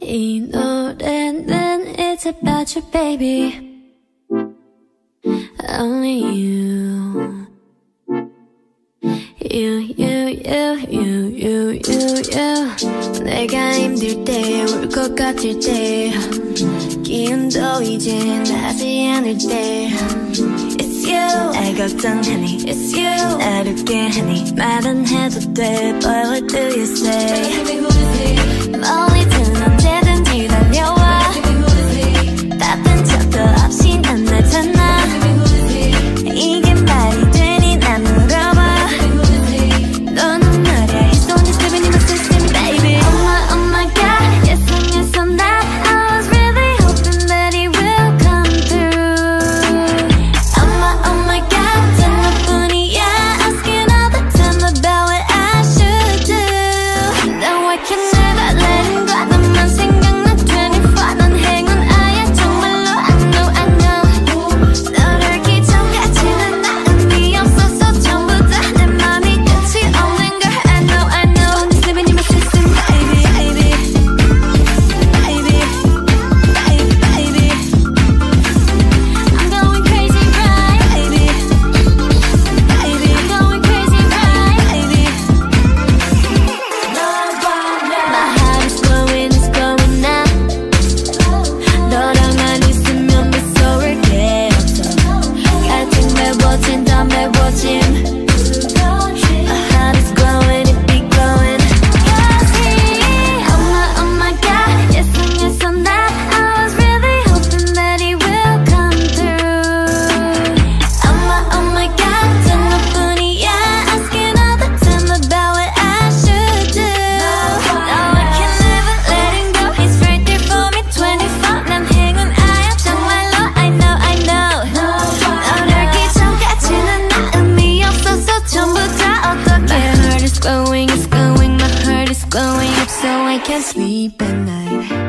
이 노래는 it's about you baby Only you 내가 힘들 때 울 것 같을 때 기운도 이제 나지 않을 때 It's you 날 걱정하니 It's you 날 웃게 하니 말은 해도 돼 But what do you say 멀리든 언제든지 달려와 바쁜 척도 없이 난 나타나 이게 말이 되니 난 물어봐 너는 말야 It's only living in my system baby Oh my god Yes I'm not I was really hoping that it will come through Oh my god 단 너뿐이야 Asking all the time about what I should do Now I can never let him go 너만 생각나 24 넌 행운아야 정말로 I know 너를 기천까지는 나 의미 없어서 전부 다 내 맘이 끝이 없는 걸 I know Just living in my system baby I'm going crazy right baby I'm going crazy right baby My heart is going now 너랑만 있으면 미소를 깨웠어 같은 매워진 더 매워짐 My heart is growing, it be growing Oh my god, yes I'm not I was really hoping that it will come through Oh my god, 단 너뿐이야 Asking all the time about what I should do No, I can never let him go He's right there for me 24 난 행운아야 정말로 I know 너를 기천까지는 나 의미 없어서 전부 다 어떡해 My heart is going, my heart is going up So I can't sleep at night